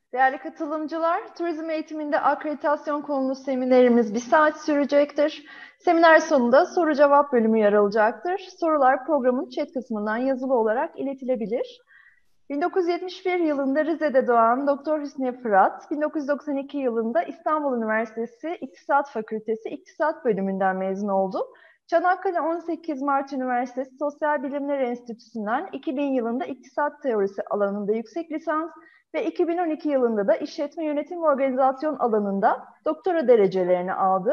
Değerli katılımcılar, turizm eğitiminde akreditasyon konulu seminerimiz 1 saat sürecektir. Seminer sonunda soru-cevap bölümü yer alacaktır. Sorular programın chat kısmından yazılı olarak iletilebilir. 1971 yılında Rize'de doğan Doktor Hüsniye Fırat, 1992 yılında İstanbul Üniversitesi İktisat Fakültesi İktisat Bölümünden mezun oldu. Çanakkale 18 Mart Üniversitesi Sosyal Bilimler Enstitüsü'nden 2000 yılında İktisat Teorisi alanında yüksek lisans ve 2012 yılında da İşletme Yönetim ve Organizasyon alanında doktora derecelerini aldı.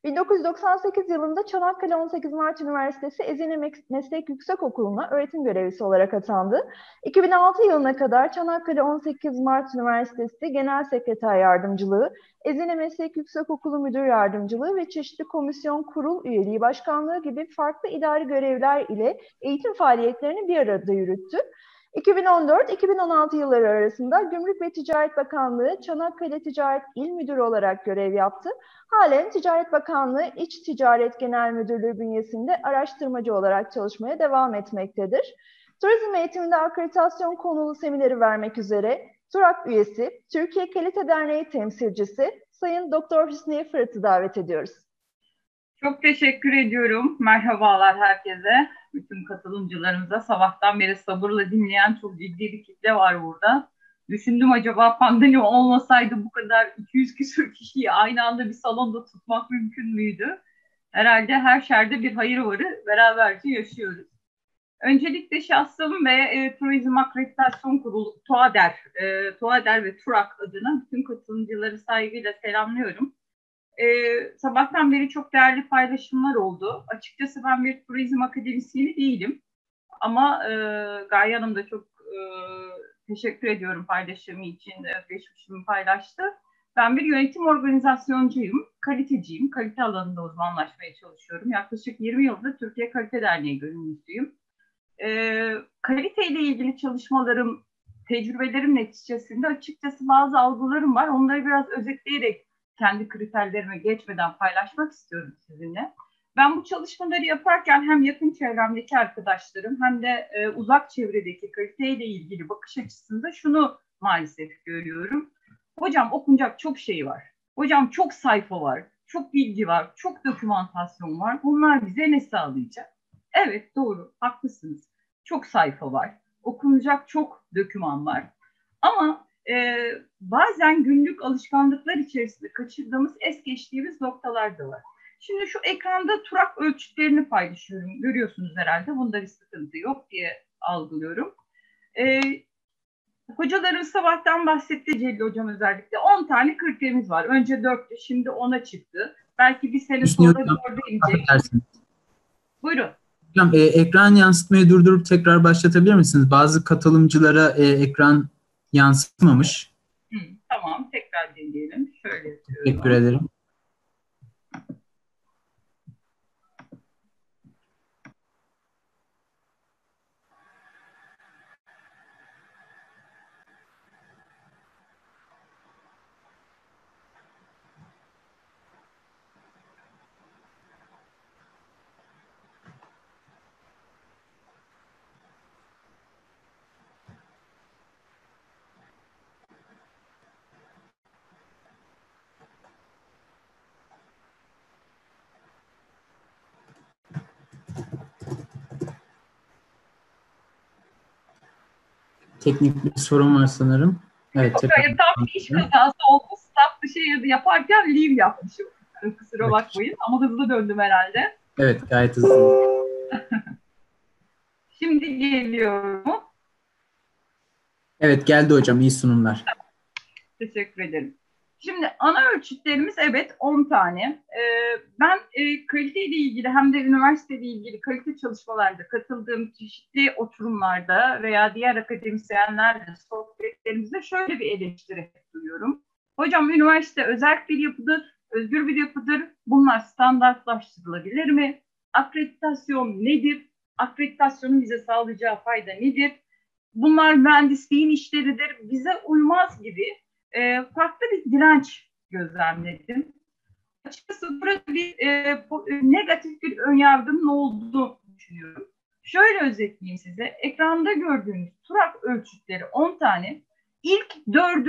1998 yılında Çanakkale 18 Mart Üniversitesi Ezine Meslek Yüksekokulu'na öğretim görevlisi olarak atandı. 2006 yılına kadar Çanakkale 18 Mart Üniversitesi Genel Sekreter Yardımcılığı, Ezine Meslek Yüksekokulu Müdür Yardımcılığı ve çeşitli komisyon, kurul üyeliği, başkanlığı gibi farklı idari görevler ile eğitim faaliyetlerini bir arada yürüttü. 2014-2016 yılları arasında Gümrük ve Ticaret Bakanlığı Çanakkale Ticaret İl Müdürü olarak görev yaptı. Halen Ticaret Bakanlığı İç Ticaret Genel Müdürlüğü bünyesinde araştırmacı olarak çalışmaya devam etmektedir. Turizm eğitiminde akreditasyon konulu semineri vermek üzere TURAK üyesi, Türkiye Kalite Derneği temsilcisi Sayın Doktor Hüsniye Fırat'ı davet ediyoruz. Çok teşekkür ediyorum. Merhabalar herkese, bütün katılımcılarımıza. Sabahtan beri sabırla dinleyen çok ciddi bir kitle var burada. Düşündüm, acaba pandemi olmasaydı bu kadar 200 küsur kişiyi aynı anda bir salonda tutmak mümkün müydü? Herhalde her şerde bir hayır varı beraberce yaşıyoruz. Öncelikle şahsım ve Turizm Akreditasyon Kurulu TUADER ve TURAK adına bütün katılımcıları saygıyla selamlıyorum. Sabahtan beri çok değerli paylaşımlar oldu. Açıkçası ben bir turizm akademisyeni değilim. Ama Gaye Hanım da çok teşekkür ediyorum paylaşımı için. Geçmişimi paylaştı. Ben bir yönetim organizasyoncuyum, kaliteciyim. Kalite alanında uzmanlaşmaya çalışıyorum. Yaklaşık 20 yıldır Türkiye Kalite Derneği gönüllüsüyüm. Kaliteyle ilgili çalışmalarım, tecrübelerim neticesinde açıkçası bazı algılarım var. Onları biraz özetleyerek kendi kriterlerime geçmeden paylaşmak istiyorum sizinle. Ben bu çalışmaları yaparken hem yakın çevremdeki arkadaşlarım hem de uzak çevredeki kaliteyle ilgili bakış açısında şunu maalesef görüyorum. Hocam okunacak çok şey var. Hocam çok sayfa var, çok bilgi var, çok dokümantasyon var. Bunlar bize ne sağlayacak? Evet, doğru, haklısınız. Çok sayfa var, okunacak çok doküman var. Ama bazen günlük alışkanlıklar içerisinde kaçırdığımız, es geçtiğimiz noktalar da var. Şimdi şu ekranda TURAK ölçütlerini paylaşıyorum. Görüyorsunuz herhalde. Bunda bir sıkıntı yok diye algılıyorum. Hocaların sabahtan bahsetti, Celil Hocam özellikle. 10 tane kriterimiz var. Önce 4'tü, şimdi 10'a çıktı. Belki bir sene sonra 4'e inecek. Buyurun. Hocam, ekran yansıtmayı durdurup tekrar başlatabilir misiniz? Bazı katılımcılara ekran yansıtmamış. Tamam, tekrar deneyelim. Şöyle yapıyorum. Teşekkür ederim. Teknik bir sorun var sanırım. Evet, tam bir iş kazası oldu. Staff dışı yaparken leave yapmışım. Kusura bakmayın ama hızlı döndüm herhalde. Evet, gayet hızlı. Şimdi geliyor mu? Evet, geldi hocam. İyi sunumlar. Teşekkür ederim. Şimdi ana ölçütlerimiz evet 10 tane. Ben kaliteyle ilgili hem de üniversiteyle ilgili kalite çalışmalarda katıldığım çeşitli oturumlarda veya diğer akademisyenlerle sohbetlerimizde şöyle bir eleştiri duyuyorum. Hocam üniversite özerk bir yapıdır, özgür bir yapıdır. Bunlar standartlaştırılabilir mi? Akreditasyon nedir? Akreditasyonun bize sağlayacağı fayda nedir? Bunlar mühendisliğin işleridir, bize uymaz gibi farklı bir direnç gözlemledim. Açıkçası burada bir negatif bir önyargının olduğunu düşünüyorum. Şöyle özetleyeyim size. Ekranda gördüğünüz TURAK ölçütleri 10 tane. İlk 4'ün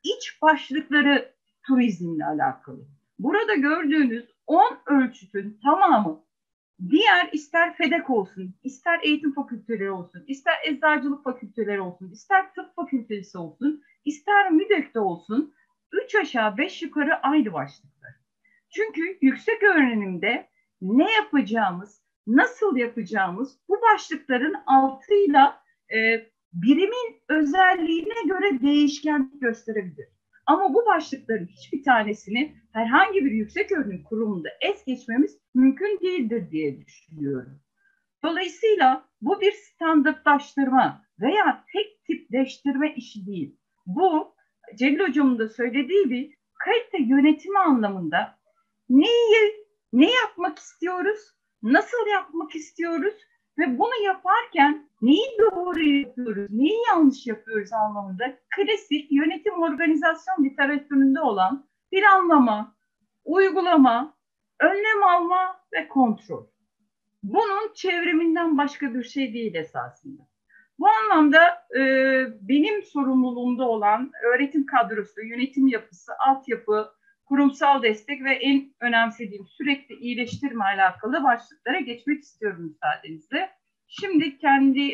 iç başlıkları turizmle alakalı. Burada gördüğünüz 10 ölçütün tamamı diğer ister FEDEK olsun, ister eğitim fakülteleri olsun, ister eczacılık fakülteleri olsun, ister tıp fakültesi olsun, ister MÜDEK'te olsun 3 aşağı 5 yukarı aynı başlıklar. Çünkü yüksek öğrenimde ne yapacağımız, nasıl yapacağımız bu başlıkların altıyla birimin özelliğine göre değişkenlik gösterebilir. Ama bu başlıkların hiçbir tanesini herhangi bir yüksek öğrenim kurumunda es geçmemiz mümkün değildir diye düşünüyorum. Dolayısıyla bu bir standartlaştırma veya tek tipleştirme işi değil. Bu Celil Hocam'ın da söylediği bir kalite yönetimi anlamında ne yapmak istiyoruz, nasıl yapmak istiyoruz ve bunu yaparken neyi doğru yapıyoruz, neyi yanlış yapıyoruz anlamında klasik yönetim organizasyon literatüründe olan planlama, uygulama, önlem alma ve kontrol. Bunun çevriminden başka bir şey değil esasında. Bu anlamda benim sorumluluğumda olan öğretim kadrosu, yönetim yapısı, altyapı, kurumsal destek ve en önemsediğim sürekli iyileştirme alakalı başlıklara geçmek istiyorum müsaadenizle. Şimdi kendi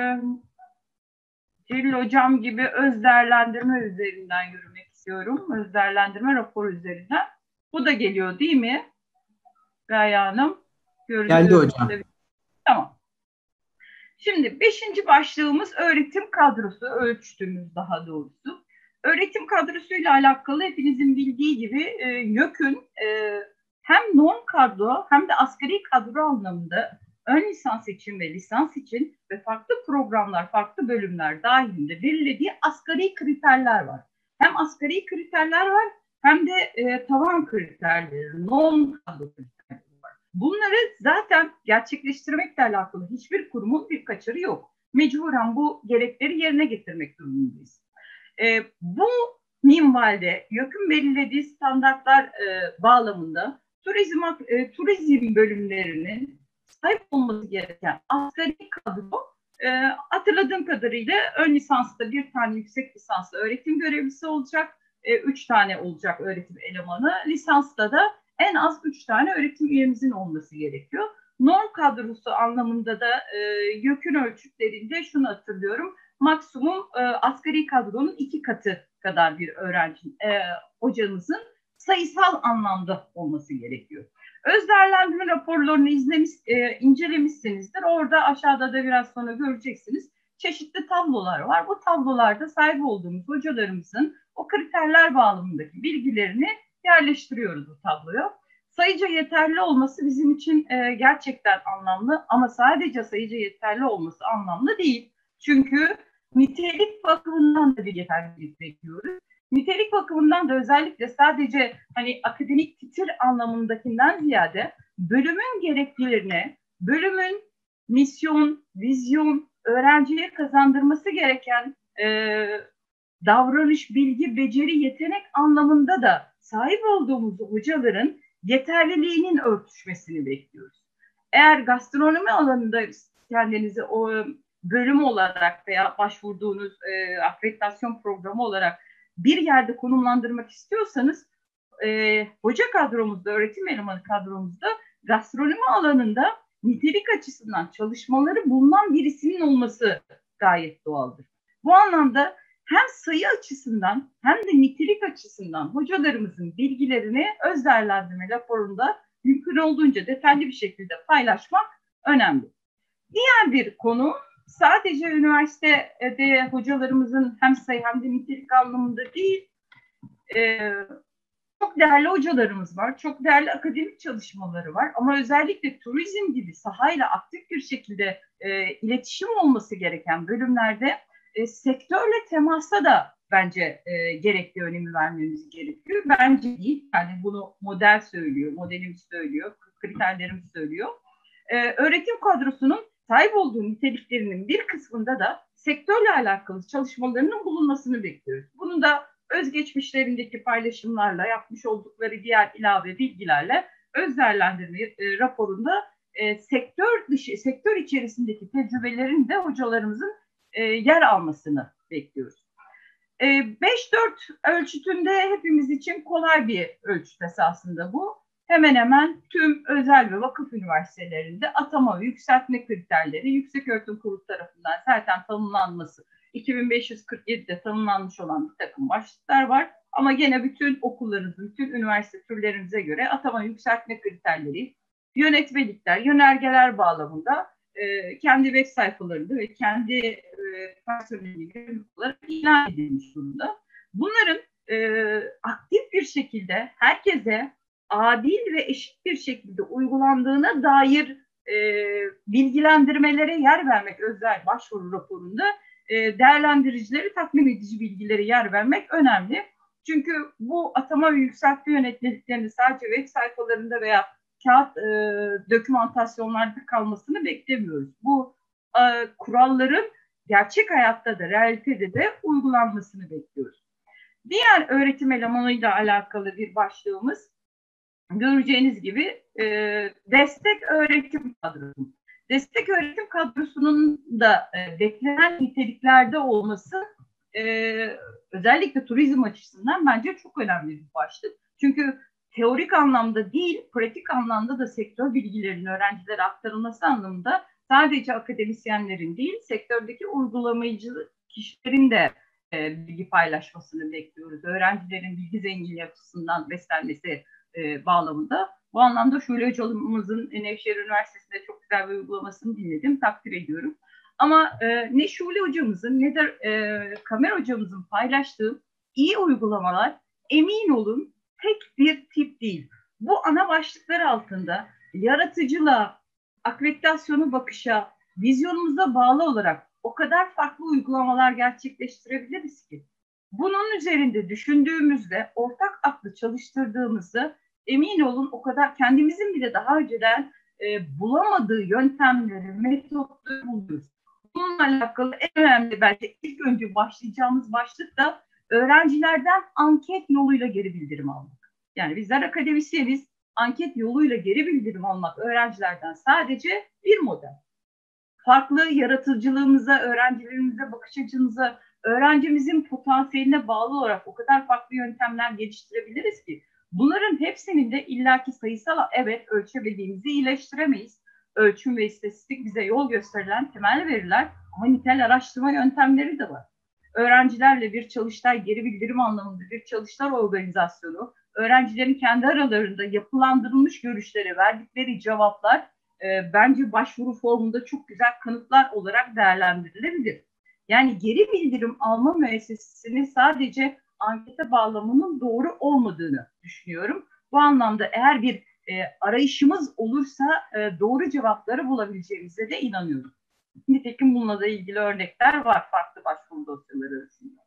Celil Hocam gibi öz değerlendirme üzerinden yürümek istiyorum. Öz değerlendirme raporu üzerinden. Bu da geliyor değil mi? Gaye Hanım. Geldi hocam. Tamam. Şimdi 5. başlığımız öğretim kadrosu, ölçtüğümüz daha doğrusu. Öğretim kadrosuyla alakalı hepinizin bildiği gibi YÖK'ün hem norm kadro hem de asgari kadro anlamında ön lisans için ve lisans için ve farklı programlar, farklı bölümler dahilinde belirlediği asgari kriterler var. Hem asgari kriterler var hem de tavan kriterleri, norm kadro kriterleri var. Bunları zaten gerçekleştirmekle alakalı hiçbir kurumun bir kaçarı yok. Mecburen bu gerekleri yerine getirmek durumundayız. Bu minvalde YÖK'ün belirlediği standartlar bağlamında turizm bölümlerinin sahip olması gereken asgari kadro hatırladığım kadarıyla ön lisansta bir tane yüksek lisanslı öğretim görevlisi olacak, 3 tane olacak öğretim elemanı, lisansta da en az 3 tane öğretim üyemizin olması gerekiyor. Norm kadrosu anlamında da YÖK'ün ölçütlerinde şunu hatırlıyorum. Maksimum asgari kadronun 2 katı kadar bir hocamızın sayısal anlamda olması gerekiyor. Öz değerlendirme raporlarını incelemişsinizdir. Orada aşağıda da biraz sonra göreceksiniz. Çeşitli tablolar var. Bu tablolarda sahip olduğumuz hocalarımızın o kriterler bağlamındaki bilgilerini yerleştiriyoruz bu tabloya. Sayıca yeterli olması bizim için gerçekten anlamlı ama sadece sayıca yeterli olması anlamlı değil. Çünkü nitelik bakımından da bir yeterlilik bekliyoruz. Nitelik bakımından da özellikle sadece hani akademik titir anlamındakinden ziyade bölümün gereklilerine, bölümün misyon, vizyon, öğrenciye kazandırması gereken davranış, bilgi, beceri, yetenek anlamında da sahip olduğumuz hocaların yeterliliğinin örtüşmesini bekliyoruz. Eğer gastronomi alanında kendinizi o bölüm olarak veya başvurduğunuz akreditasyon programı olarak bir yerde konumlandırmak istiyorsanız hoca kadromuzda, öğretim elemanı kadromuzda gastronomi alanında nitelik açısından çalışmaları bulunan birisinin olması gayet doğaldır. Bu anlamda hem sayı açısından hem de nitelik açısından hocalarımızın bilgilerini öz değerlendirme raporunda mümkün olduğunca detaylı bir şekilde paylaşmak önemli. Diğer bir konu sadece üniversitede hocalarımızın hem sayı hem de nitelik anlamında değil, çok değerli hocalarımız var, çok değerli akademik çalışmaları var ama özellikle turizm gibi sahayla aktif bir şekilde iletişim olması gereken bölümlerde sektörle temasa da bence gerekli önemi vermemiz gerekiyor. Bence değil, yani bunu model söylüyor, modelimiz söylüyor, kriterlerimiz söylüyor. Öğretim kadrosunun sahip olduğu niteliklerinin bir kısmında da sektörle alakalı çalışmalarının bulunmasını bekliyoruz. Bunu da özgeçmişlerindeki paylaşımlarla, yapmış oldukları diğer ilave bilgilerle öz değerlendirme raporunda sektör içerisindeki tecrübelerin de hocalarımızın yer almasını bekliyoruz. 5-4 ölçütünde hepimiz için kolay bir ölçüt esasında bu. Hemen hemen tüm özel ve vakıf üniversitelerinde atama ve yükseltme kriterleri Yükseköğretim Kurulu tarafından zaten tanımlanması 2547'de tanımlanmış olan bir takım başlıklar var. Ama gene bütün okullarımız, bütün üniversite türlerimize göre atama yükseltme kriterleri, yönetmelikler, yönergeler bağlamında kendi web sayfalarında ve kendi personeliyle olarak ilan edilmiş durumda. Bunların aktif bir şekilde herkese adil ve eşit bir şekilde uygulandığına dair bilgilendirmelere yer vermek özel başvuru raporunda değerlendiricileri tatmin edici bilgileri yer vermek önemli. Çünkü bu atama ve yükseltme yönetmeliklerini sadece web sayfalarında veya kağıt dokümantasyonlarda kalmasını beklemiyoruz. Bu kuralların gerçek hayatta da, realitede de uygulanmasını bekliyoruz. Diğer öğretim elemanıyla alakalı bir başlığımız, göreceğiniz gibi destek öğretim kadrosu. Destek öğretim kadrosunun da beklenen niteliklerde olması özellikle turizm açısından bence çok önemli bir başlık. Çünkü teorik anlamda değil, pratik anlamda da sektör bilgilerinin öğrencilere aktarılması anlamında sadece akademisyenlerin değil, sektördeki uygulayıcı kişilerin de bilgi paylaşmasını bekliyoruz. Öğrencilerin bilgi zenginliği açısından beslenmesi bağlamında. Bu anlamda Şule Hocamızın Nevşehir Üniversitesi'nde çok güzel bir uygulamasını dinledim, takdir ediyorum. Ama ne Şule Hocamızın ne de Kamer Hocamızın paylaştığı iyi uygulamalar, emin olun, tek bir tip değil. Bu ana başlıklar altında yaratıcılığa, akreditasyonu bakışa, vizyonumuza bağlı olarak o kadar farklı uygulamalar gerçekleştirebiliriz ki. Bunun üzerinde düşündüğümüzde, ortak aklı çalıştırdığımızda emin olun o kadar kendimizin bile daha önceden bulamadığı yöntemleri, metotları buluyoruz. Bununla alakalı en önemli belki ilk önce başlayacağımız başlık da öğrencilerden anket yoluyla geri bildirim almak. Yani bizler akademisyeniz, anket yoluyla geri bildirim almak öğrencilerden sadece bir model. Farklı yaratıcılığımıza, öğrencilerimize, bakış açımıza, öğrencimizin potansiyeline bağlı olarak o kadar farklı yöntemler geliştirebiliriz ki bunların hepsinin de illaki sayısal evet ölçebildiğimizi iyileştiremeyiz. Ölçüm ve istatistik bize yol gösterilen temel veriler ama nitel araştırma yöntemleri de var. Öğrencilerle bir çalıştay geri bildirim anlamında bir çalıştay organizasyonu, öğrencilerin kendi aralarında yapılandırılmış görüşleri, verdikleri cevaplar bence başvuru formunda çok güzel kanıtlar olarak değerlendirilebilir. Yani geri bildirim alma müessesesini sadece ankete bağlamanın doğru olmadığını düşünüyorum. Bu anlamda eğer bir arayışımız olursa doğru cevapları bulabileceğimize de inanıyorum. Nitekim bununla da ilgili örnekler var farklı başvuru dosyaları arasında.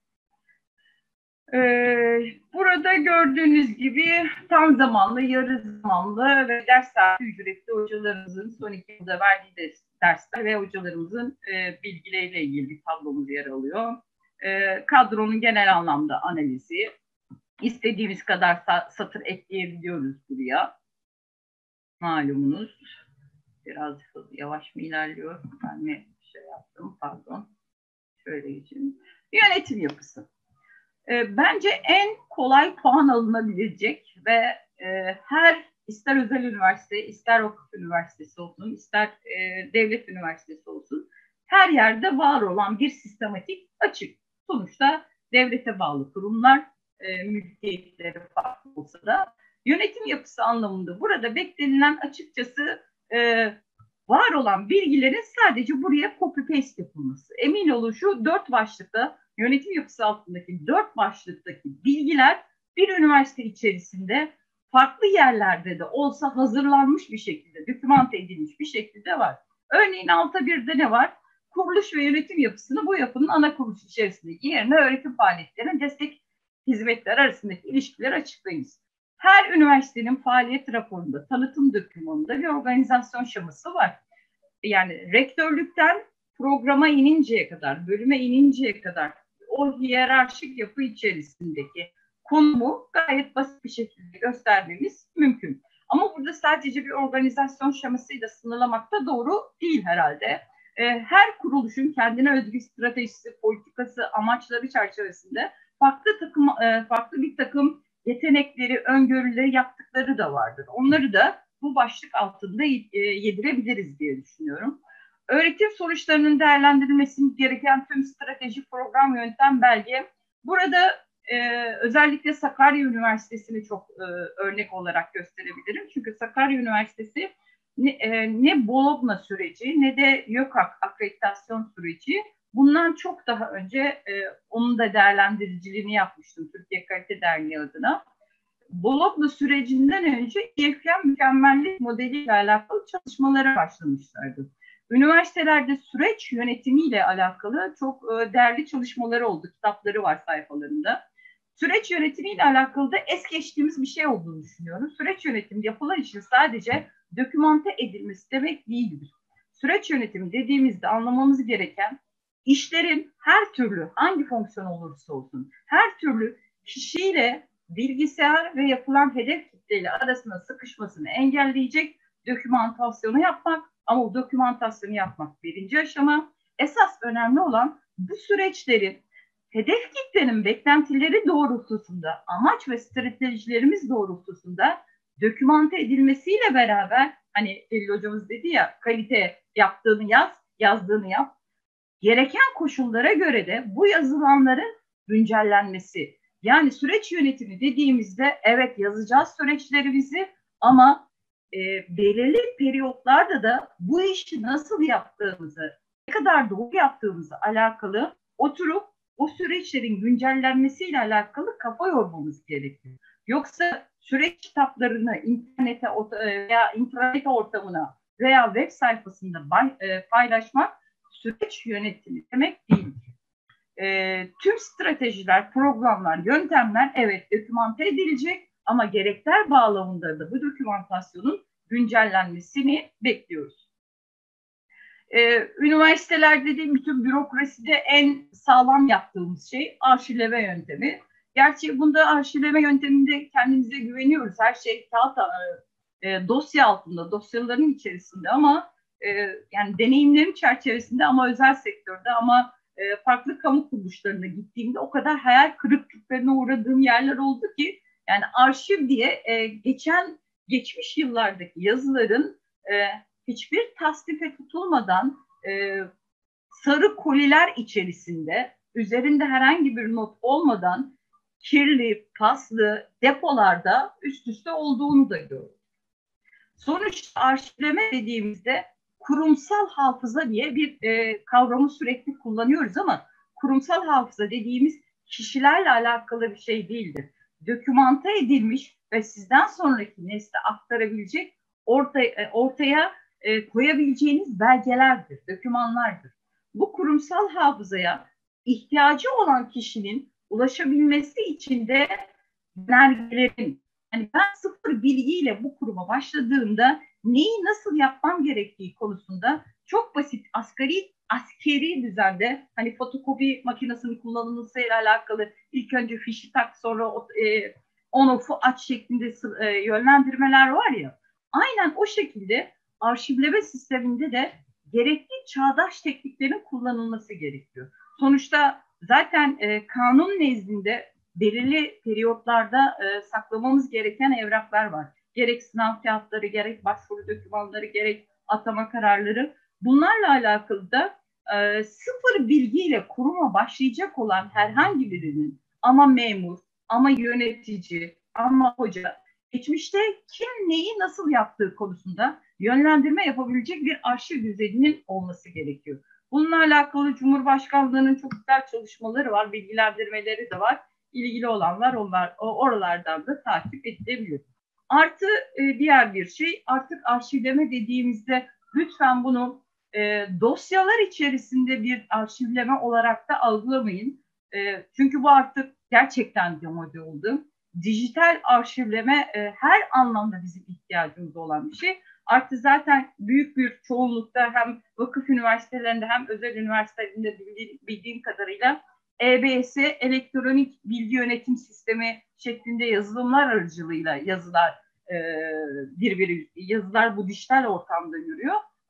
Burada gördüğünüz gibi tam zamanlı, yarı zamanlı ve ders saati ücretli hocalarımızın son 2 yılda verdiği dersler ve hocalarımızın bilgileriyle ilgili bir tablomuz yer alıyor. Kadronun genel anlamda analizi, istediğimiz kadar satır ekleyebiliyoruz buraya. Malumunuz. Biraz yavaş mı ilerliyor? Ben ne şey yaptım, pardon. Şöyle geçeyim. Yönetim yapısı. Bence en kolay puan alınabilecek ve her ister özel üniversite, ister vakıf üniversitesi olsun, ister devlet üniversitesi olsun her yerde var olan bir sistematik açık. Sonuçta devlete bağlı kurumlar, mülkiyetleri farklı olsa da yönetim yapısı anlamında burada beklenilen açıkçası var olan bilgilerin sadece buraya copy paste yapılması. Emin olun şu 4 başlıkta yönetim yapısı altındaki 4 başlıktaki bilgiler bir üniversite içerisinde farklı yerlerde de olsa hazırlanmış bir şekilde, dokümante edilmiş bir şekilde var. Örneğin altta 1'de ne var? Kuruluş ve yönetim yapısını bu yapının ana kuruluş içerisindeki yerine öğretim faaliyetlerinin destek hizmetler arasındaki ilişkileri açıklayınız. Her üniversitenin faaliyet raporunda, tanıtım dokümanında bir organizasyon şeması var. Yani rektörlükten programa ininceye kadar, bölüme ininceye kadar o hiyerarşik yapı içerisindeki konumu gayet basit bir şekilde göstermemiz mümkün. Ama burada sadece bir organizasyon şemasıyla sınırlamak da doğru değil herhalde. her kuruluşun kendine özgü stratejisi, politikası, amaçları çerçevesinde farklı bir takım yetenekleri, öngörüleri yaptıkları da vardır. Onları da bu başlık altında yedirebiliriz diye düşünüyorum. Öğretim sonuçlarının değerlendirilmesi gereken tüm strateji, program, yöntem, belge. Burada özellikle Sakarya Üniversitesi'ni çok örnek olarak gösterebilirim. Çünkü Sakarya Üniversitesi ne Bologna süreci ne de YÖKAK akreditasyon süreci, bundan çok daha önce onun da değerlendiriciliğini yapmıştım Türkiye Kalite Derneği adına. Bologna sürecinden önce İEFKEN mükemmellik modeliyle alakalı çalışmalara başlamışlardı. Üniversitelerde süreç yönetimiyle alakalı çok değerli çalışmaları oldu. Kitapları var sayfalarında. Süreç yönetimiyle alakalı da es geçtiğimiz bir şey olduğunu düşünüyorum. Süreç yönetimi yapılan işin sadece dokümante edilmesi demek değildir. Süreç yönetimi dediğimizde anlamamız gereken işlerin her türlü hangi fonksiyon olursa olsun her türlü kişiyle bilgisayar ve yapılan hedef kitleyle arasında sıkışmasını engelleyecek dokümantasyonu yapmak, ama o dokümantasyonu yapmak birinci aşama. Esas önemli olan bu süreçlerin hedef kitlenin beklentileri doğrultusunda, amaç ve stratejilerimiz doğrultusunda dokümante edilmesiyle beraber, hani Delil hocamız dedi ya, kalite yaptığını yaz, yazdığını yap. Gereken koşullara göre de bu yazılanların güncellenmesi. Yani süreç yönetimi dediğimizde evet yazacağız süreçlerimizi ama belirli periyotlarda da bu işi nasıl yaptığımızı, ne kadar doğru yaptığımızı alakalı oturup o süreçlerin güncellenmesiyle alakalı kafa yormamız gerekiyor. Yoksa süreç kitaplarını internete veya intranet ortamına veya web sayfasında paylaşmak süreç yönetimi demek değildir. Tüm stratejiler, programlar, yöntemler evet dokümante edilecek ama gerekler bağlamında da bu dokümantasyonun güncellenmesini bekliyoruz. Üniversitelerde dediğim bütün bürokraside en sağlam yaptığımız şey arşivleme yöntemi. Gerçi bunda arşivleme yönteminde kendimize güveniyoruz. Her şey kağıt dosya altında, dosyaların içerisinde ama yani deneyimlerim çerçevesinde ama özel sektörde ama farklı kamu kuruluşlarına gittiğimde o kadar hayal kırıklıklarına uğradığım yerler oldu ki yani arşiv diye geçmiş yıllardaki yazıların hiçbir tasnife tutulmadan sarı koliler içerisinde üzerinde herhangi bir not olmadan kirli, paslı depolarda üst üste olduğunu da gördüm. Sonuçta arşivleme dediğimizde kurumsal hafıza diye bir kavramı sürekli kullanıyoruz ama kurumsal hafıza dediğimiz kişilerle alakalı bir şey değildir. Dokümante edilmiş ve sizden sonraki nesle aktarabilecek ortaya koyabileceğiniz belgelerdir, dokümanlardır. Bu kurumsal hafızaya ihtiyacı olan kişinin ulaşabilmesi için de belgelerin, yani ben sıfır bilgiyle bu kuruma başladığımda neyi nasıl yapmam gerektiği konusunda çok basit askeri düzende hani fotokopi makinesinin kullanılmasıyla alakalı ilk önce fişi tak sonra on-off'u aç şeklinde yönlendirmeler var ya, aynen o şekilde arşivleme sisteminde de gerekli çağdaş tekniklerin kullanılması gerekiyor. Sonuçta zaten kanun nezdinde belirli periyotlarda saklamamız gereken evraklar var. Gerek sınav kağıtları, gerek başvuru dokümanları, gerek atama kararları. Bunlarla alakalı da sıfır bilgiyle kuruma başlayacak olan herhangi birinin ama memur, ama yönetici, ama hoca, geçmişte kim neyi nasıl yaptığı konusunda yönlendirme yapabilecek bir arşiv düzeninin olması gerekiyor. Bununla alakalı Cumhurbaşkanlığı'nın çok güzel çalışmaları var, bilgilendirmeleri de var. İlgili olanlar oralardan da takip edilebiliyor. Artı diğer bir şey, artık arşivleme dediğimizde lütfen bunu dosyalar içerisinde bir arşivleme olarak da algılamayın. Çünkü bu artık gerçekten demode oldu. Dijital arşivleme her anlamda bizim ihtiyacımız olan bir şey. Artık zaten büyük bir çoğunlukta hem vakıf üniversitelerinde hem özel üniversitelerinde bildiğim kadarıyla EBS, elektronik bilgi yönetim sistemi şeklinde yazılımlar aracılığıyla yazılar bu dijital ortamda yürüyor.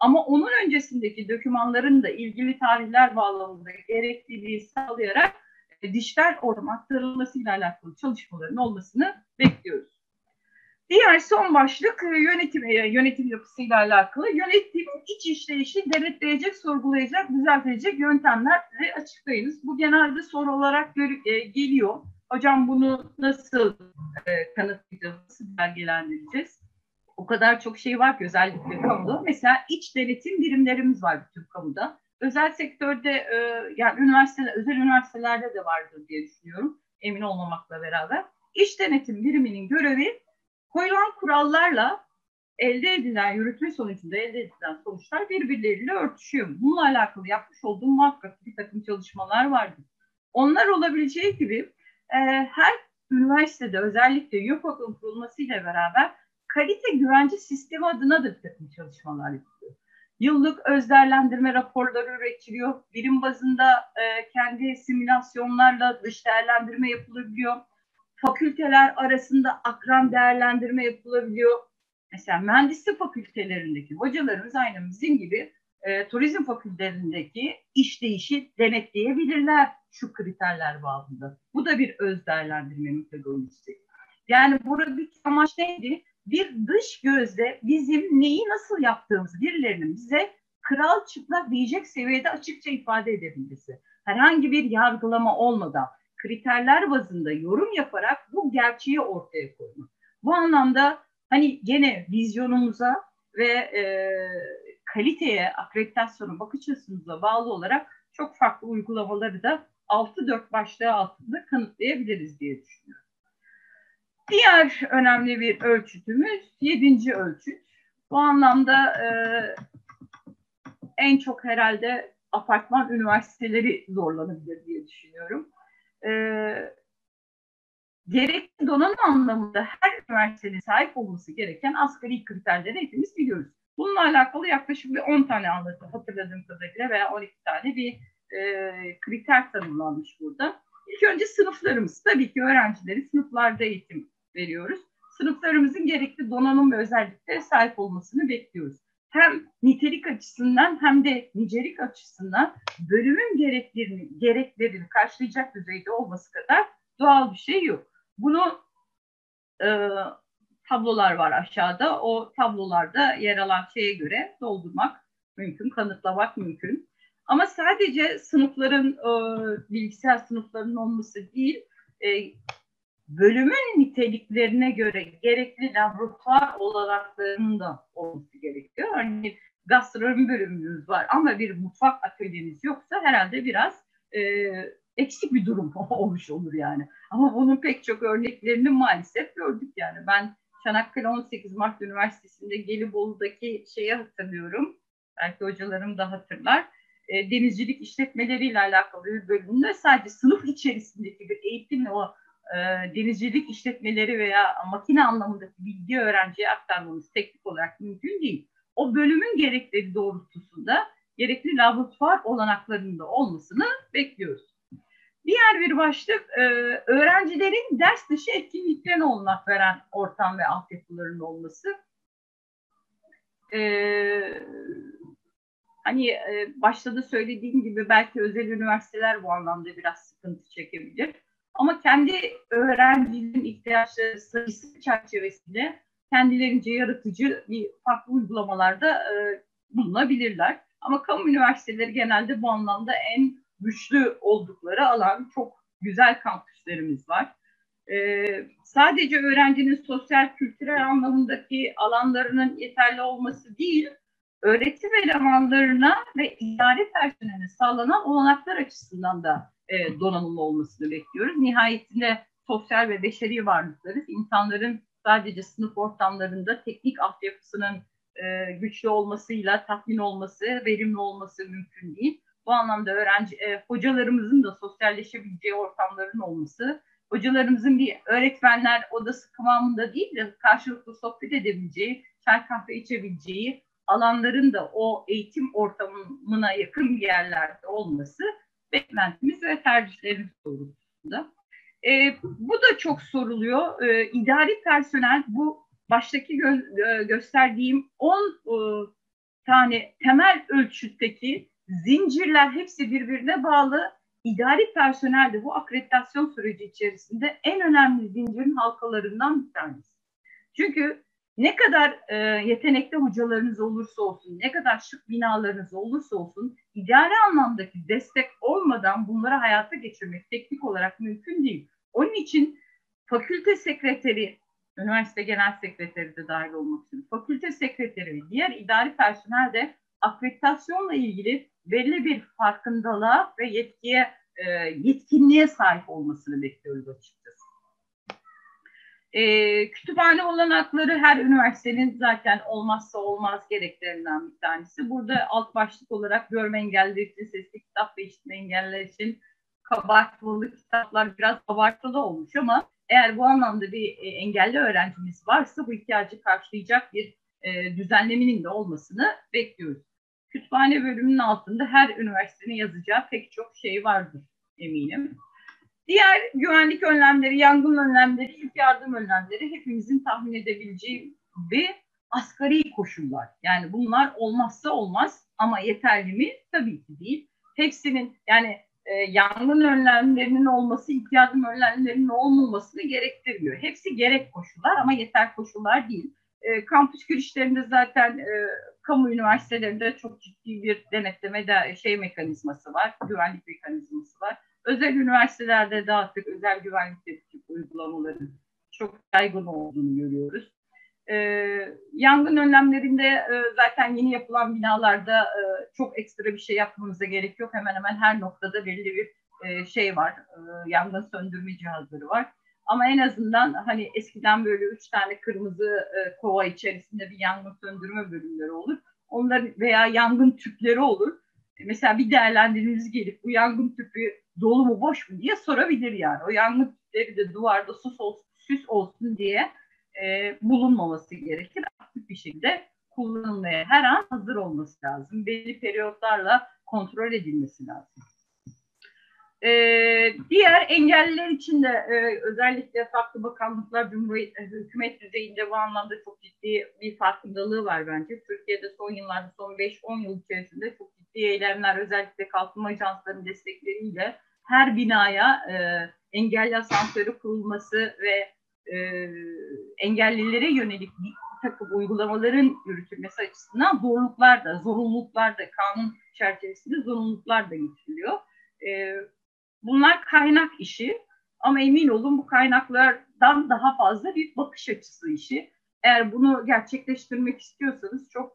Ama onun öncesindeki dokümanların da ilgili tarihler bağlamında gerekliliği sağlayarak dijital ortama aktarılmasıyla alakalı çalışmaların olmasını bekliyoruz. Diğer son başlık yönetim yapısıyla alakalı. Yönetimin iç işleyişi denetleyecek, sorgulayacak, düzeltecek yöntemleri açıklayınız. Bu genelde soru olarak geliyor. Hocam bunu nasıl kanıtlayacağız, nasıl belgelendireceğiz? O kadar çok şey var ki özellikle kamuda. Mesela iç denetim birimlerimiz var bütün kamuda. Özel sektörde yani özel üniversitelerde de vardır diye düşünüyorum. Emin olmamakla beraber. İç denetim biriminin görevi koyulan kurallarla yürütme sonucunda elde edilen sonuçlar birbirleriyle örtüşüyor. Bununla alakalı yapmış olduğum muhakkak bir takım çalışmalar vardır. Onlar olabileceği gibi her üniversitede özellikle YÖKOK'un kurulmasıyla beraber kalite güvence sistemi adına da bir takım çalışmalar yapılıyor. Yıllık öz değerlendirme raporları üretiliyor. Birim bazında kendi simülasyonlarla dış değerlendirme yapılabiliyor. Fakülteler arasında akran değerlendirme yapılabiliyor. Mesela mühendislik fakültelerindeki hocalarımız aynı bizim gibi turizm fakültelerindeki işleyişi denetleyebilirler şu kriterler bağlamında. Bu da bir öz değerlendirme metodolojisi. Yani buradaki amaç neydi? Bir dış gözle bizim neyi nasıl yaptığımızı birilerinin bize kral çıplak diyecek seviyede açıkça ifade edebilmesi. Herhangi bir yargılama olmadan kriterler bazında yorum yaparak bu gerçeği ortaya koymak. Bu anlamda hani gene vizyonumuza ve kaliteye, akreditasyona bakış açımıza bağlı olarak çok farklı uygulamaları da 6-4 başlığı altında kanıtlayabiliriz diye düşünüyorum. Diğer önemli bir ölçütümüz 7. ölçüt. Bu anlamda en çok herhalde apartman üniversiteleri zorlanabilir diye düşünüyorum. Gerekli donanım anlamında her üniversitenin sahip olması gereken asgari kriterleri hepimiz biliyoruz. Bununla alakalı yaklaşık bir 10 tane hatırladığım kadarıyla veya 12 tane bir kriter tanımlanmış burada. İlk önce sınıflarımız. Tabii ki öğrencileri sınıflarda eğitim veriyoruz. Sınıflarımızın gerekli donanım ve özelliklere sahip olmasını bekliyoruz. Hem nitelik açısından hem de nicelik açısından bölümün gereklerini karşılayacak düzeyde olması kadar doğal bir şey yok. Bunu tablolar var aşağıda. O tablolarda yer alan şeye göre doldurmak mümkün, kanıtlamak mümkün. Ama sadece sınıfların, bilgisayar sınıflarının olması değil, bölümün niteliklerine göre gerekli laboratuvar olanaklarının da olması gerekiyor. Hani gastronomi bölümümüz var ama bir mutfak atölyemiz yoksa herhalde biraz eksik bir durum olmuş olur yani. Ama bunun pek çok örneklerini maalesef gördük yani. Ben Çanakkale 18 Mart Üniversitesi'nde Gelibolu'daki şeyi hatırlıyorum. Belki hocalarım da hatırlar. Denizcilik işletmeleriyle alakalı bir bölümde sadece sınıf içerisindeki bir eğitimle o denizcilik işletmeleri veya makine anlamındaki bilgi öğrenciye aktarmamız teknik olarak mümkün değil. O bölümün gerekleri doğrultusunda gerekli laboratuvar olanaklarının da olmasını bekliyoruz. Diğer bir başlık öğrencilerin ders dışı etkinliklerine olanak veren ortam ve altyapıların olması. Hani başta da söylediğim gibi belki özel üniversiteler bu anlamda biraz sıkıntı çekebilir. Ama kendi öğrencilerin ihtiyaçları sayısı çerçevesinde kendilerince yaratıcı bir farklı uygulamalarda bulunabilirler. Ama kamu üniversiteleri genelde bu anlamda en güçlü oldukları alan, çok güzel kampüslerimiz var. Sadece öğrencinin sosyal kültürel anlamındaki alanlarının yeterli olması değil, öğretim elemanlarına ve idari personeline sağlanan olanaklar açısından da donanımlı olmasını bekliyoruz. Nihayetinde sosyal ve beşeri varlıklarız. İnsanların sadece sınıf ortamlarında teknik altyapısının güçlü olmasıyla tatmin olması, verimli olması mümkün değil. Bu anlamda hocalarımızın da sosyalleşebileceği ortamların olması, hocalarımızın bir öğretmenler odası kıvamında değil de karşılıklı sohbet edebileceği, çay kahve içebileceği alanların da o eğitim ortamına yakın yerlerde olması beklentimiz ve tercihlerimiz doğrultusunda. Bu da çok soruluyor. İdari personel bu baştaki gösterdiğim 10 tane temel ölçütteki zincirler hepsi birbirine bağlı. İdari personel de bu akreditasyon süreci içerisinde en önemli zincirin halkalarından bir tanesi. Çünkü ne kadar yetenekli hocalarınız olursa olsun, ne kadar şık binalarınız olursa olsun, idari anlamdaki destek olmadan bunları hayata geçirmek teknik olarak mümkün değil. Onun için fakülte sekreteri, üniversite genel sekreteri de dahil olmak üzere, fakülte sekreteri ve diğer idari personel de akreditasyonla ilgili belli bir farkındalığa ve yetkinliğe sahip olmasını bekliyoruz açıkçası. Kütüphane olanakları her üniversitenin zaten olmazsa olmaz gereklerinden bir tanesi. Burada alt başlık olarak görme engelliler için, sesli kitap ve işitme engelliler için kabartılı kitaplar biraz abartılı olmuş ama eğer bu anlamda bir engelli öğrencimiz varsa bu ihtiyacı karşılayacak bir düzenlemenin de olmasını bekliyoruz. Kütüphane bölümünün altında her üniversitenin yazacağı pek çok şey vardır eminim. Diğer güvenlik önlemleri, yangın önlemleri, ilk yardım önlemleri hepimizin tahmin edebileceği bir asgari koşullar. Yani bunlar olmazsa olmaz ama yeterli mi? Tabii ki değil. Hepsinin yani yangın önlemlerinin olması, ilk yardım önlemlerinin olmamasını gerektirmiyor. Hepsi gerek koşullar ama yeter koşullar değil. Kampüs girişlerinde zaten kamu üniversitelerinde çok ciddi bir denetleme mekanizması var, güvenlik mekanizması var. Özel üniversitelerde de artık özel güvenlik tetkik uygulamaların çok yaygın olduğunu görüyoruz. Yangın önlemlerinde zaten yeni yapılan binalarda çok ekstra bir şey yapmamıza gerek yok. Hemen hemen her noktada belli bir şey var, yangın söndürme cihazları var. Ama en azından hani eskiden böyle 3 tane kırmızı kova içerisinde bir yangın söndürme bölümleri olur. Onlar veya yangın tüpleri olur. Mesela bir değerlendirmeniz gelip bu yangın tüpü dolu mu boş mu diye sorabilir yani. O yangın tüpleri de duvarda süs olsun diye bulunmaması gerekir. Aktif bir şekilde kullanılmaya her an hazır olması lazım. Belli periyotlarla kontrol edilmesi lazım. Diğer engelliler için de özellikle farklı bakanlıklar, hükümet düzeyinde bu anlamda çok ciddi bir farkındalığı var bence. Türkiye'de son yıllarda, son 5-10 yıl içerisinde çok ciddi eylemler, özellikle kalkınma ajanslarının destekleriyle her binaya engelli asansörü kurulması ve engellilere yönelik bir takım uygulamaların yürütülmesi açısından zorunluluklar da kanun çerçevesinde zorunluluklar da getiriliyor. Bunlar kaynak işi ama emin olun bu kaynaklardan daha fazla bir bakış açısı işi. Eğer bunu gerçekleştirmek istiyorsanız çok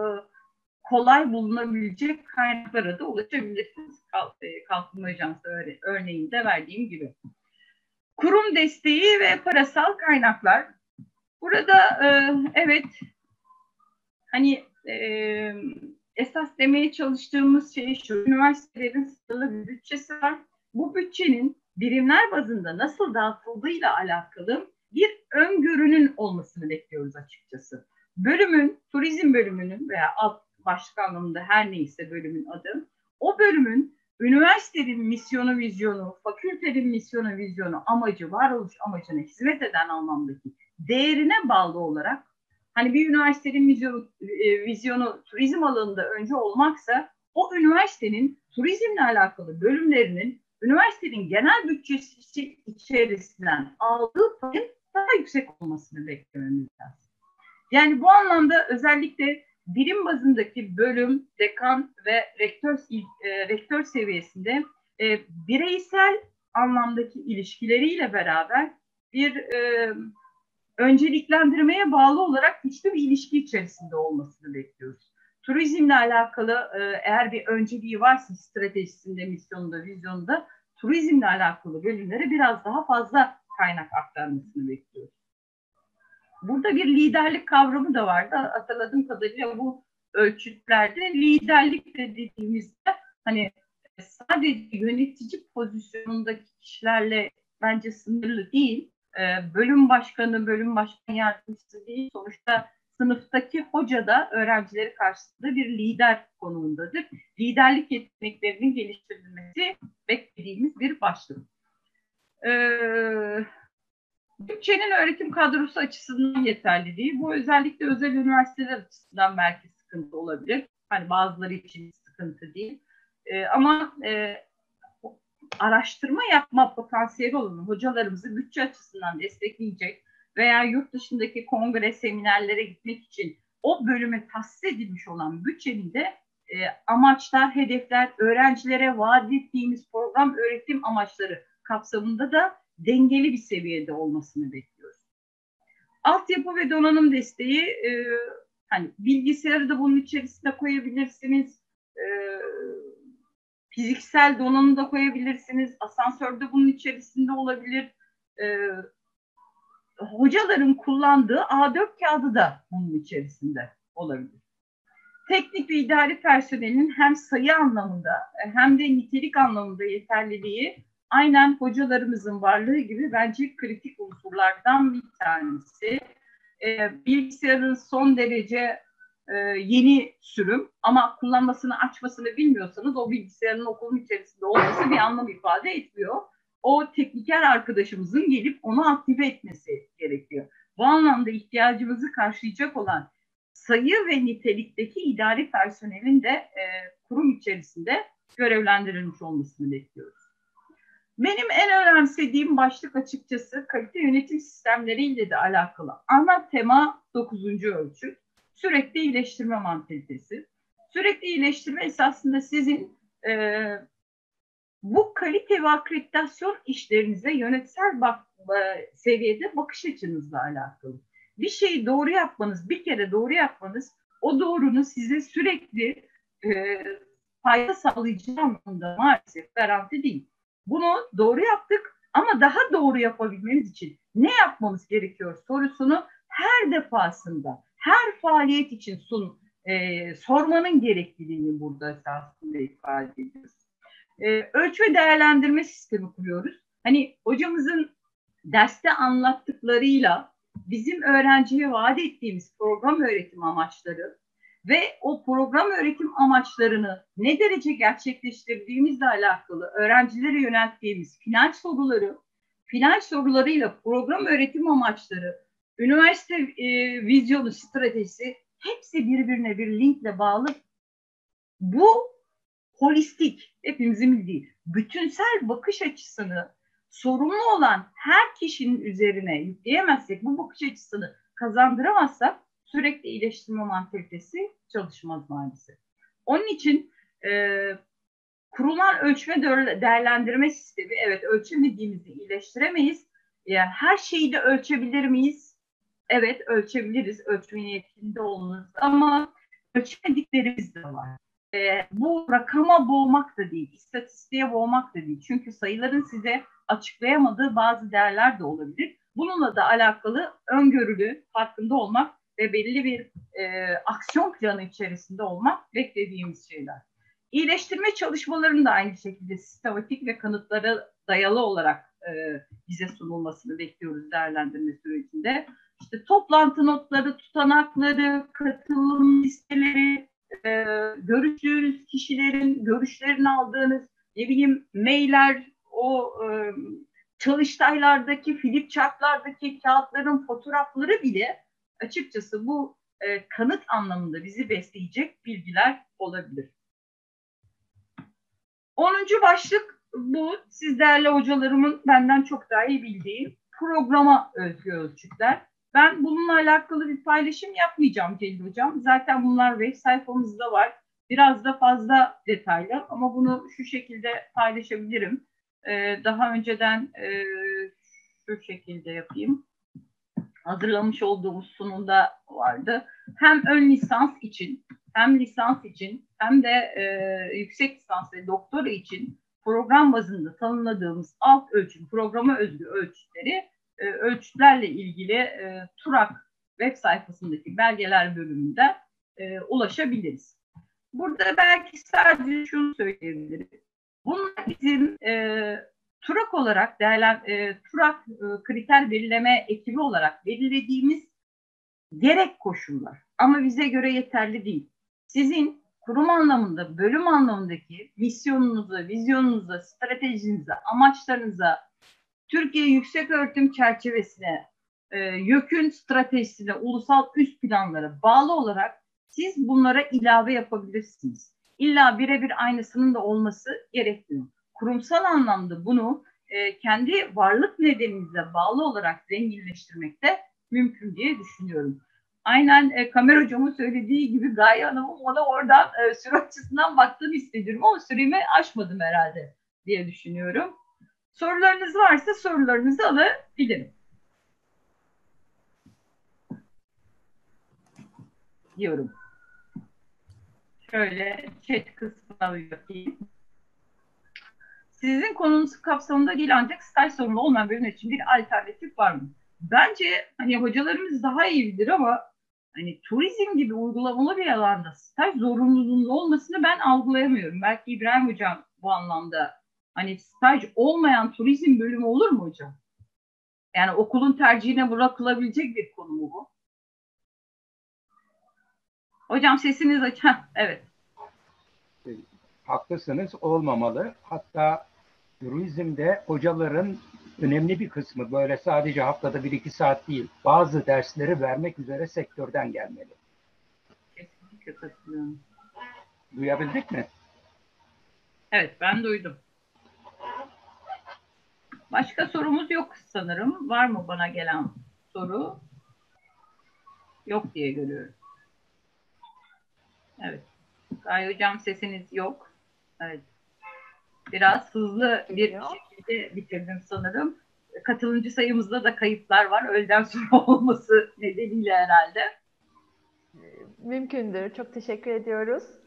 kolay bulunabilecek kaynaklara da ulaşabilirsiniz. Kalkınma Ajansı örneğinde verdiğim gibi. Kurum desteği ve parasal kaynaklar. Burada evet hani esas demeye çalıştığımız şey şu: üniversitelerin sınırlı bir bütçesi var. Bu bütçenin birimler bazında nasıl dağıtıldığıyla alakalı bir öngörünün olmasını bekliyoruz açıkçası. Turizm bölümünün veya alt başlık anlamında her neyse bölümün adı, o bölümün üniversitenin misyonu, vizyonu, fakültenin misyonu, vizyonu, amacı, varoluş amacına hizmet eden anlamdaki değerine bağlı olarak, hani bir üniversitenin vizyonu turizm alanında önce olmaksa, o üniversitenin turizmle alakalı bölümlerinin üniversitenin genel bütçesi içerisinden aldığı payın daha yüksek olmasını beklememiz lazım. Yani bu anlamda özellikle birim bazındaki bölüm, dekan ve rektör seviyesinde bireysel anlamdaki ilişkileriyle beraber bir önceliklendirmeye bağlı olarak güçlü bir ilişki içerisinde olmasını bekliyoruz. Turizmle alakalı eğer bir önceliği varsa stratejisinde, misyonunda, vizyonunda, turizmle alakalı bölümlere biraz daha fazla kaynak aktarmasını bekliyoruz. Burada bir liderlik kavramı da vardı. Hatırladığım kadarıyla bu ölçütlerde liderlik dediğimizde hani sadece yönetici pozisyonundaki kişilerle bence sınırlı değil. Bölüm başkanı, bölüm başkan yardımcısı değil. Sonuçta sınıftaki hoca da öğrencileri karşısında bir lider konumundadır. Liderlik yeteneklerinin geliştirilmesi beklediğimiz bir başlık. Bütçenin öğretim kadrosu açısından yeterliliği, bu özellikle özel üniversiteler açısından belki sıkıntı olabilir. Hani bazıları için sıkıntı değil. Ama araştırma yapma potansiyeli olan hocalarımızı bütçe açısından destekleyecek veya yurt dışındaki kongre seminerlere gitmek için o bölüme tahsis edilmiş olan bütçenin de amaçlar, hedefler, öğrencilere vaat ettiğimiz program öğretim amaçları kapsamında da dengeli bir seviyede olmasını bekliyoruz. Altyapı ve donanım desteği, hani bilgisayarı da bunun içerisine koyabilirsiniz, fiziksel donanım da koyabilirsiniz, asansör de bunun içerisinde olabilir. Hocaların kullandığı A4 kağıdı da bunun içerisinde olabilir. Teknik ve idari personelin hem sayı anlamında hem de nitelik anlamında yeterliliği aynen hocalarımızın varlığı gibi bence kritik unsurlardan bir tanesi. Bilgisayarın son derece yeni sürüm ama kullanmasını, açmasını bilmiyorsanız o bilgisayarın okulun içerisinde olması bir anlam ifade etmiyor. O tekniker arkadaşımızın gelip onu aktive etmesi gerekiyor. Bu anlamda ihtiyacımızı karşılayacak olan sayı ve nitelikteki idari personelin de kurum içerisinde görevlendirilmiş olmasını bekliyoruz. Benim en önemsediğim başlık açıkçası kalite yönetim sistemleriyle de alakalı ana tema 9. ölçüt. Sürekli iyileştirme mantalitesi. Sürekli iyileştirme esasında sizin bu kalite ve akreditasyon işlerinize yönetsel seviyede bakış açınızla alakalı. Bir şeyi doğru yapmanız, bir kere doğru yapmanız, o doğrunun size sürekli fayda sağlayacağı anlamda maalesef garanti değil. Bunu doğru yaptık ama daha doğru yapabilmemiz için ne yapmamız gerekiyor sorusunu her defasında, her faaliyet için sormanın gerekliliğini burada esasında ifade ediyoruz. Ölçü ve değerlendirme sistemi kuruyoruz. Hani hocamızın derste anlattıklarıyla bizim öğrenciye vaat ettiğimiz program öğretim amaçları ve o program öğretim amaçlarını ne derece gerçekleştirdiğimizle alakalı öğrencilere yönelttiğimiz final sorularıyla program öğretim amaçları, üniversite vizyonu, stratejisi hepsi birbirine bir linkle bağlı. Bu holistik, hepimizin bildiği bütünsel bakış açısını sorumlu olan her kişinin üzerine yükleyemezsek, bu bakış açısını kazandıramazsak sürekli iyileştirme mantalitesi çalışmaz maalesef. Onun için kurulan ölçme değerlendirme sistemi, evet ölçemediğimizi iyileştiremeyiz. Her şeyi de ölçebilir miyiz? Evet ölçebiliriz, ölçme niyetinde oluruz ama ölçmediklerimiz de var. Bu rakama boğmak da değil, istatistiğe boğmak da değil. Çünkü sayıların size açıklayamadığı bazı değerler de olabilir. Bununla da alakalı öngörülü, farkında olmak ve belli bir aksiyon planı içerisinde olmak beklediğimiz şeyler. İyileştirme çalışmalarının da aynı şekilde sistematik ve kanıtlara dayalı olarak bize sunulmasını bekliyoruz değerlendirme sürecinde. İşte toplantı notları, tutanakları, katılım listeleri, görüştüğünüz kişilerin görüşlerini aldığınız mailler, o çalıştaylardaki, flip chartlardaki kağıtların fotoğrafları bile açıkçası bu kanıt anlamında bizi besleyecek bilgiler olabilir. 10. başlık bu. Siz değerli hocalarımın benden çok daha iyi bildiği programa özgü ölçütler. Ben bununla alakalı bir paylaşım yapmayacağım Celil Hocam. Zaten bunlar web sayfamızda var. Biraz da fazla detaylı ama bunu şu şekilde paylaşabilirim. Daha önceden şu şekilde yapayım. Hazırlamış olduğumuz sunumda vardı. Hem ön lisans için, hem lisans için, hem de yüksek lisans ve doktora için program bazında tanımladığımız alt ölçüm, programa özgü ölçütlerle ilgili TURAK web sayfasındaki belgeler bölümünde ulaşabiliriz. Burada belki sadece şunu söyleyebilirim. Bunlar bizim TURAK olarak TURAK kriter belirleme ekibi olarak belirlediğimiz gerek koşullar. Ama bize göre yeterli değil. Sizin kurum anlamında, bölüm anlamındaki misyonunuza, vizyonunuza, stratejinize, amaçlarınıza, Türkiye Yükseköğretim çerçevesine, YÖK'ün stratejisine, ulusal üst planlara bağlı olarak Siz bunlara ilave yapabilirsiniz. İlla birebir aynısının da olması gerekmiyor. Kurumsal anlamda bunu kendi varlık nedeninize bağlı olarak zenginleştirmek de mümkün diye düşünüyorum. Aynen Kamer Hocam'ın söylediği gibi Gaye Hanım'ın ona oradan süre açısından baktığını hissediyorum ama süremi aşmadım herhalde diye düşünüyorum. Sorularınız varsa sorularınızı alabilirim. Diyorum. Şöyle chat kısmına bir bakayım. Sizin konunuz kapsamında değil ancak staj sorumlu olmayan bölümler için bir alternatif var mı? Bence hani hocalarımız daha iyi bilir ama hani turizm gibi uygulamalı bir alanda staj zorunluluğunun olmasını ben algılayamıyorum. Belki İbrahim Hocam bu anlamda hani staj olmayan turizm bölümü olur mu hocam? Yani okulun tercihine bırakılabilecek bir konu mu bu? Hocam sesiniz aç. Evet. Haklısınız, olmamalı. Hatta turizmde hocaların önemli bir kısmı böyle sadece haftada 1-2 saat değil, bazı dersleri vermek üzere sektörden gelmeli. Kesinlikle katılıyorum. Duyabildik mi? Evet, ben duydum. Başka sorumuz yok sanırım. Var mı bana gelen soru? Yok diye görüyorum. Evet. Gaye Hocam sesiniz yok. Evet. Biraz hızlı bir şekilde bitirdim sanırım. Katılımcı sayımızda da kayıplar var. Öğleden sonra olması nedeniyle herhalde. Mümkündür. Çok teşekkür ediyoruz.